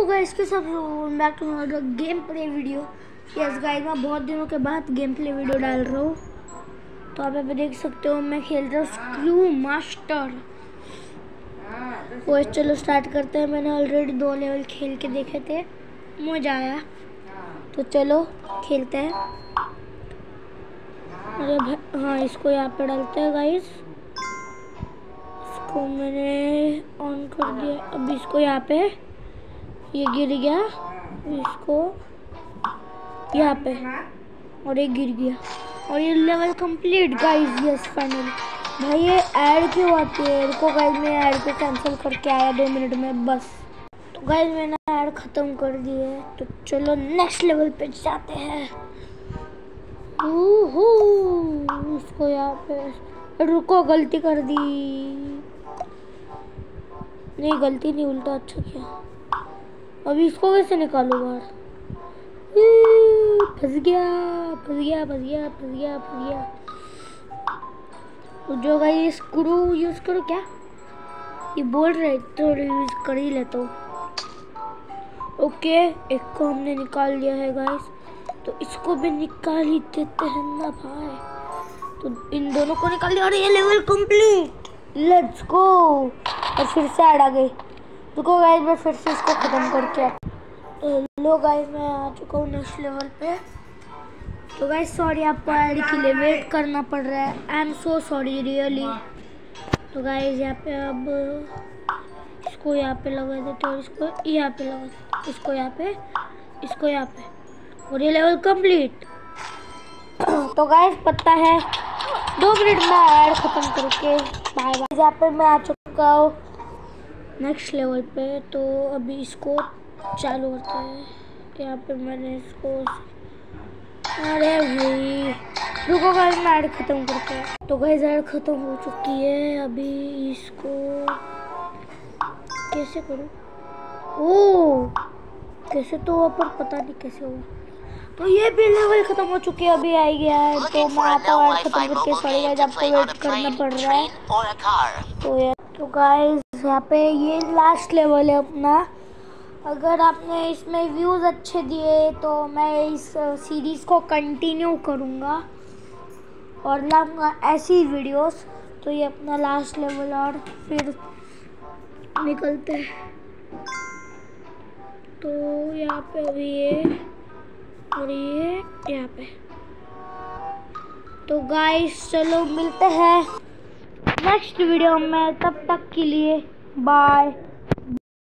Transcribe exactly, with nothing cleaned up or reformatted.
तो गाइस के सब back to my game play video. Yes guys, मैं बहुत दिनों के बाद गेम प्ले वीडियो डाल रहा हूँ। तो आप यहाँ पे देख सकते हो मैं खेल रहा हूँ स्क्रू मास्टर। वो चलो स्टार्ट करते हैं। मैंने ऑलरेडी दो लेवल खेल के देखे थे, मजा आया, तो चलो खेलते हैं। अरे भाई हाँ, इसको यहाँ पे डालते हैं गाइस। इसको मैंने ऑन कर दिया। अब इसको यहाँ पे, ये गिर गया, इसको यहाँ पे, और ये गिर गया, और ये level complete guys. Yes finally. भाई ये ऐड क्यों आती है? रुको गाइस, मैं ऐड को कैंसिल करके आया दो मिनट में बस। तो गाइस मैंने ऐड खत्म कर दी है, तो चलो नेक्स्ट लेवल पे जाते हैं। उसको यहाँ पे, रुको गलती कर दी, नहीं गलती नहीं, उल्टा अच्छा किया। अभी इसको कैसे निकालू बाहर? फंस गया फंस गया फंस गया फंस गया फंस गया। जो गाइस स्क्रू यूज करो क्या? ये बोल रहे तो यूज कर ही लेता हूँ। ओके, एक को हमने निकाल लिया है गाइस, तो इसको भी निकाल ही देते हैं ना भाई। तो इन दोनों को निकाल दिया और ये लेवल कंप्लीट। Let's go. और फिर से ऐड आ गई। रुको गाइस, मैं फिर से इसको खत्म करके। लो गाइस, मैं आ चुका हूँ नेक्स्ट लेवल पे। तो गाइस सॉरी, आपको ऐड के लिए वेट करना पड़ रहा है। I am so sorry really. तो गाइस यहाँ पे अब इसको यहाँ पे लगा देते और इसको यहाँ पे लगा देते, इसको यहाँ पे, इसको यहाँ पे, और ये लेवल कंप्लीट। तो गाइस पता है दो मिनट में ऐड खत्म करके बाय बाय। यहाँ पे मैं आ चुका हूँ नेक्स्ट लेवल पे। तो अभी इसको चालू होता है। यहाँ पे मैंने इसको, अरे भाई रुको गाइस, मैं ऐड खत्म करके। तो गाइस ऐड खत्म हो चुकी है। अभी इसको कैसे करूँ? ओ कैसे, तो पर पता नहीं कैसे होगा। तो ये भी लेवल खत्म हो चुके हैं, अभी आ गया है। तो मैं आता हूँ ऐड खत्म करके। सॉरी गाइस, आपको वेट करना पड़ रहा है। तो यार तो गाइस यहाँ पे ये लास्ट लेवल है अपना। अगर आपने इसमें व्यूज़ अच्छे दिए तो मैं इस सीरीज़ को कंटिन्यू करूँगा और लाऊंगा ऐसी वीडियोस। तो ये अपना लास्ट लेवल, और फिर निकलते हैं। तो यहाँ पे अभी ये और ये यहाँ पे। तो गाइस चलो मिलते हैं नेक्स्ट वीडियो में, तब तक के लिए बाय।